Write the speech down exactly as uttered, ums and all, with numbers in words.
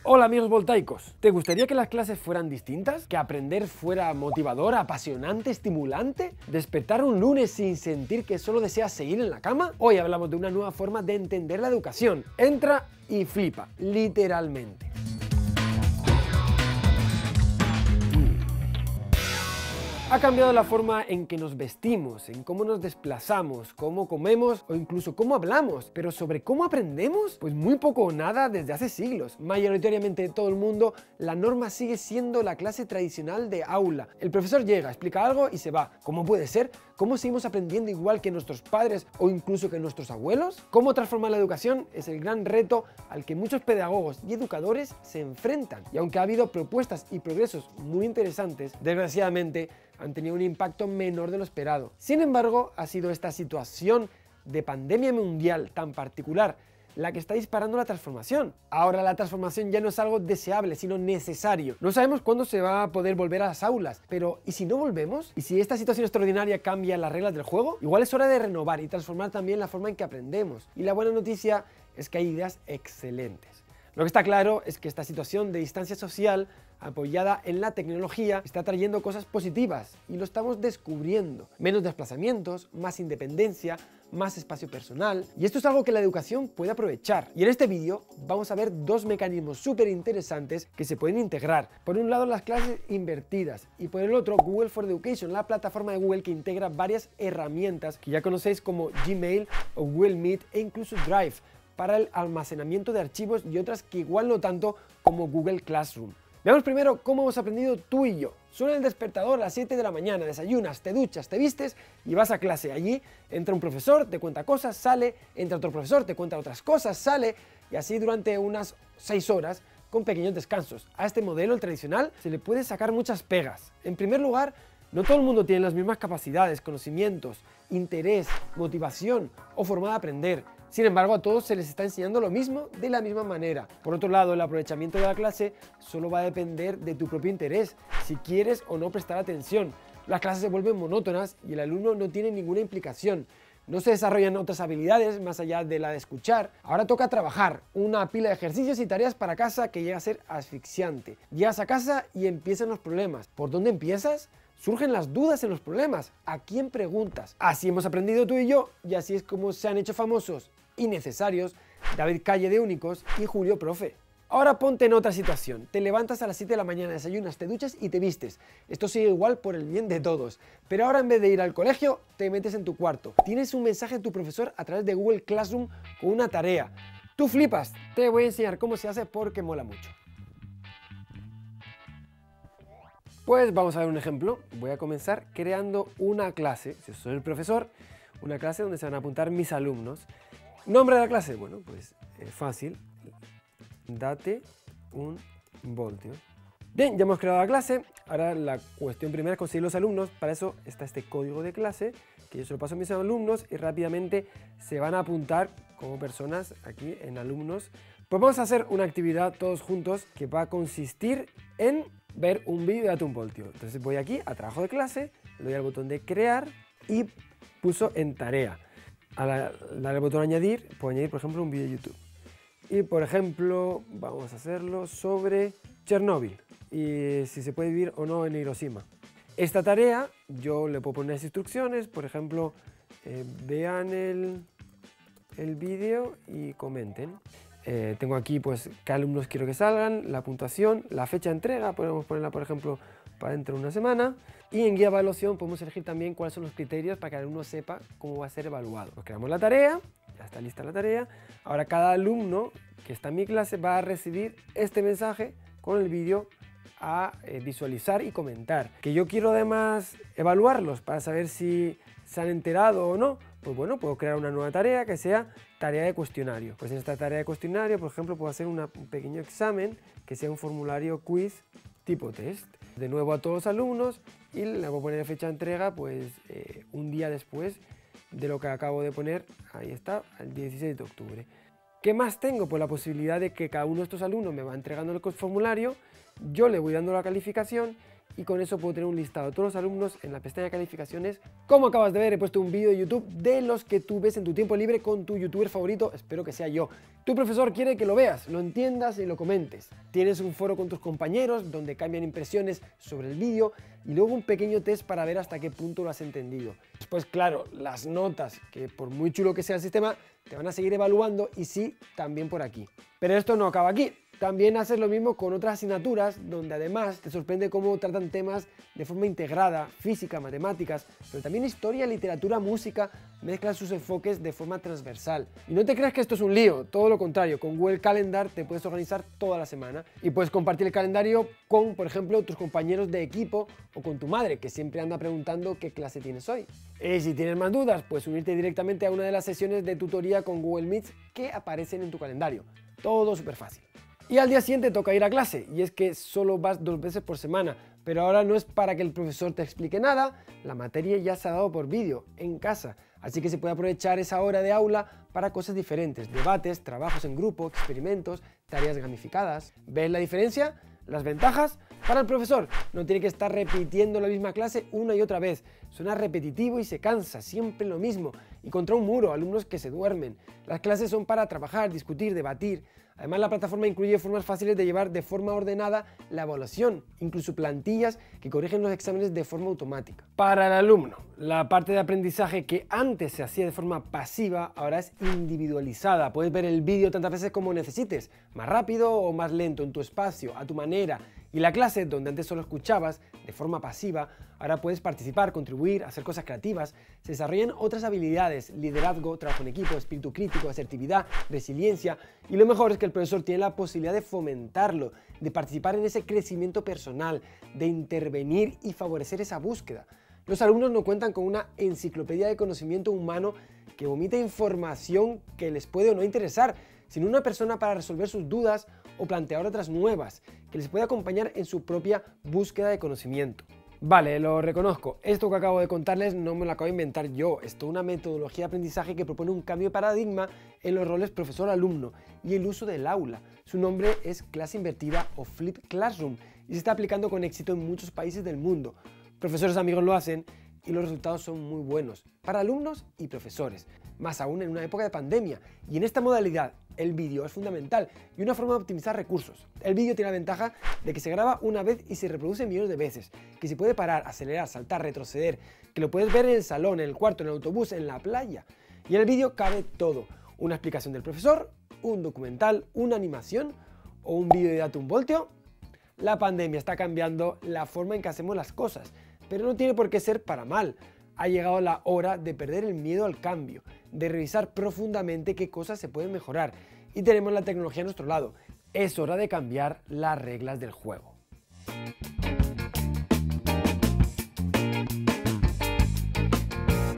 Hola amigos voltaicos, ¿te gustaría que las clases fueran distintas? ¿Que aprender fuera motivador, apasionante, estimulante? ¿Despertar un lunes sin sentir que solo deseas seguir en la cama? Hoy hablamos de una nueva forma de entender la educación. Entra y flipa, literalmente. Ha cambiado la forma en que nos vestimos, en cómo nos desplazamos, cómo comemos o incluso cómo hablamos. Pero sobre cómo aprendemos, pues muy poco o nada desde hace siglos. Mayoritariamente en todo el mundo, la norma sigue siendo la clase tradicional de aula. El profesor llega, explica algo y se va. ¿Cómo puede ser? ¿Cómo seguimos aprendiendo igual que nuestros padres o incluso que nuestros abuelos? ¿Cómo transformar la educación? Es el gran reto al que muchos pedagogos y educadores se enfrentan. Y aunque ha habido propuestas y progresos muy interesantes, desgraciadamente han tenido un impacto menor de lo esperado. Sin embargo, ha sido esta situación de pandemia mundial tan particular la que está disparando la transformación. Ahora la transformación ya no es algo deseable, sino necesario. No sabemos cuándo se va a poder volver a las aulas, pero ¿y si no volvemos? ¿Y si esta situación extraordinaria cambia las reglas del juego? Igual es hora de renovar y transformar también la forma en que aprendemos. Y la buena noticia es que hay ideas excelentes. Lo que está claro es que esta situación de distancia social apoyada en la tecnología está trayendo cosas positivas y lo estamos descubriendo. Menos desplazamientos, más independencia, más espacio personal, y esto es algo que la educación puede aprovechar. Y en este vídeo vamos a ver dos mecanismos súper interesantes que se pueden integrar. Por un lado, las clases invertidas y por el otro, Google for Education, la plataforma de Google que integra varias herramientas que ya conocéis como Gmail o Google Meet e incluso Drive para el almacenamiento de archivos y otras que igual no tanto como Google Classroom. Veamos primero cómo hemos aprendido tú y yo. Suena el despertador a las siete de la mañana, desayunas, te duchas, te vistes y vas a clase. Allí entra un profesor, te cuenta cosas, sale, entra otro profesor, te cuenta otras cosas, sale, y así durante unas seis horas con pequeños descansos. A este modelo, el tradicional, se le puede sacar muchas pegas. En primer lugar, no todo el mundo tiene las mismas capacidades, conocimientos, interés, motivación o forma de aprender. Sin embargo, a todos se les está enseñando lo mismo de la misma manera. Por otro lado, el aprovechamiento de la clase solo va a depender de tu propio interés, si quieres o no prestar atención. Las clases se vuelven monótonas y el alumno no tiene ninguna implicación. No se desarrollan otras habilidades más allá de la de escuchar. Ahora toca trabajar, una pila de ejercicios y tareas para casa que llega a ser asfixiante. Llegas a casa y empiezan los problemas. ¿Por dónde empiezas? Surgen las dudas en los problemas. ¿A quién preguntas? Así hemos aprendido tú y yo, y así es como se han hecho famosos y necesarios David Calle de Únicos y Julio Profe. Ahora ponte en otra situación. Te levantas a las siete de la mañana, desayunas, te duchas y te vistes. Esto sigue igual por el bien de todos. Pero ahora en vez de ir al colegio, te metes en tu cuarto. Tienes un mensaje de tu profesor a través de Google Classroom con una tarea. Tú flipas. Te voy a enseñar cómo se hace porque mola mucho. Pues vamos a ver un ejemplo. Voy a comenzar creando una clase, si soy el profesor, una clase donde se van a apuntar mis alumnos. ¿Nombre de la clase? Bueno, pues es fácil. Date un voltio. Bien, ya hemos creado la clase. Ahora la cuestión primera es conseguir los alumnos. Para eso está este código de clase que yo se lo paso a mis alumnos y rápidamente se van a apuntar como personas aquí en alumnos. Pues vamos a hacer una actividad todos juntos que va a consistir en ver un vídeo de Date un voltio. Entonces voy aquí a trabajo de clase, le doy al botón de crear y puso en tarea. Al darle al botón añadir, puedo añadir por ejemplo un vídeo de YouTube. Y por ejemplo vamos a hacerlo sobre Chernóbil y si se puede vivir o no en Hiroshima. Esta tarea yo le puedo poner las instrucciones, por ejemplo, eh, vean el, el vídeo y comenten. Eh, tengo aquí pues qué alumnos quiero que salgan, la puntuación, la fecha de entrega, podemos ponerla por ejemplo para dentro de una semana, y en guía de evaluación podemos elegir también cuáles son los criterios para que el alumno sepa cómo va a ser evaluado. Pues creamos la tarea, ya está lista la tarea. Ahora cada alumno que está en mi clase va a recibir este mensaje con el vídeo a eh, visualizar y comentar. Que yo quiero además evaluarlos para saber si se han enterado o no. Pues bueno, puedo crear una nueva tarea que sea tarea de cuestionario. Pues en esta tarea de cuestionario, por ejemplo, puedo hacer una, un pequeño examen que sea un formulario quiz tipo test. De nuevo a todos los alumnos y le voy a poner fecha de entrega pues eh, un día después de lo que acabo de poner. Ahí está, el dieciséis de octubre. ¿Qué más tengo? Pues la posibilidad de que cada uno de estos alumnos me va entregando el formulario, yo le voy dando la calificación y con eso puedo tener un listado de todos los alumnos en la pestaña de calificaciones. Como acabas de ver, he puesto un vídeo de YouTube de los que tú ves en tu tiempo libre con tu youtuber favorito, espero que sea yo. Tu profesor quiere que lo veas, lo entiendas y lo comentes. Tienes un foro con tus compañeros donde cambian impresiones sobre el vídeo y luego un pequeño test para ver hasta qué punto lo has entendido. Después, claro, las notas, que por muy chulo que sea el sistema, te van a seguir evaluando y sí, también por aquí. Pero esto no acaba aquí. También haces lo mismo con otras asignaturas donde además te sorprende cómo tratan temas de forma integrada, física, matemáticas, pero también historia, literatura, música, mezclan sus enfoques de forma transversal. Y no te creas que esto es un lío, todo lo contrario, con Google Calendar te puedes organizar toda la semana y puedes compartir el calendario con, por ejemplo, tus compañeros de equipo o con tu madre, que siempre anda preguntando qué clase tienes hoy. Y si tienes más dudas, puedes unirte directamente a una de las sesiones de tutoría con Google Meet que aparecen en tu calendario. Todo súper fácil. Y al día siguiente toca ir a clase, y es que solo vas dos veces por semana, pero ahora no es para que el profesor te explique nada, la materia ya se ha dado por vídeo, en casa, así que se puede aprovechar esa hora de aula para cosas diferentes, debates, trabajos en grupo, experimentos, tareas gamificadas. ¿Ves la diferencia? Las ventajas para el profesor: no tiene que estar repitiendo la misma clase una y otra vez, suena repetitivo y se cansa, siempre lo mismo, y contra un muro, alumnos que se duermen. Las clases son para trabajar, discutir, debatir. Además, la plataforma incluye formas fáciles de llevar de forma ordenada la evaluación, incluso plantillas que corrigen los exámenes de forma automática. Para el alumno, la parte de aprendizaje que antes se hacía de forma pasiva, ahora es individualizada. Puedes ver el vídeo tantas veces como necesites, más rápido o más lento, en tu espacio, a tu manera. Y la clase, donde antes solo escuchabas de forma pasiva, ahora puedes participar, contribuir, hacer cosas creativas. Se desarrollan otras habilidades: liderazgo, trabajo en equipo, espíritu crítico, asertividad, resiliencia. Y lo mejor es que el profesor tiene la posibilidad de fomentarlo, de participar en ese crecimiento personal, de intervenir y favorecer esa búsqueda. Los alumnos no cuentan con una enciclopedia de conocimiento humano que vomita información que les puede o no interesar, sino una persona para resolver sus dudas o plantear otras nuevas, que les puede acompañar en su propia búsqueda de conocimiento. Vale, lo reconozco, esto que acabo de contarles no me lo acabo de inventar yo, es toda una metodología de aprendizaje que propone un cambio de paradigma en los roles profesor-alumno y el uso del aula. Su nombre es clase invertida o Flipped Classroom y se está aplicando con éxito en muchos países del mundo. Profesores amigos lo hacen y los resultados son muy buenos para alumnos y profesores, más aún en una época de pandemia. Y en esta modalidad el vídeo es fundamental y una forma de optimizar recursos. El vídeo tiene la ventaja de que se graba una vez y se reproduce millones de veces, que se puede parar, acelerar, saltar, retroceder, que lo puedes ver en el salón, en el cuarto, en el autobús, en la playa. Y en el vídeo cabe todo: una explicación del profesor, un documental, una animación o un vídeo de Date un Voltio. La pandemia está cambiando la forma en que hacemos las cosas, pero no tiene por qué ser para mal. Ha llegado la hora de perder el miedo al cambio, de revisar profundamente qué cosas se pueden mejorar, y tenemos la tecnología a nuestro lado. Es hora de cambiar las reglas del juego.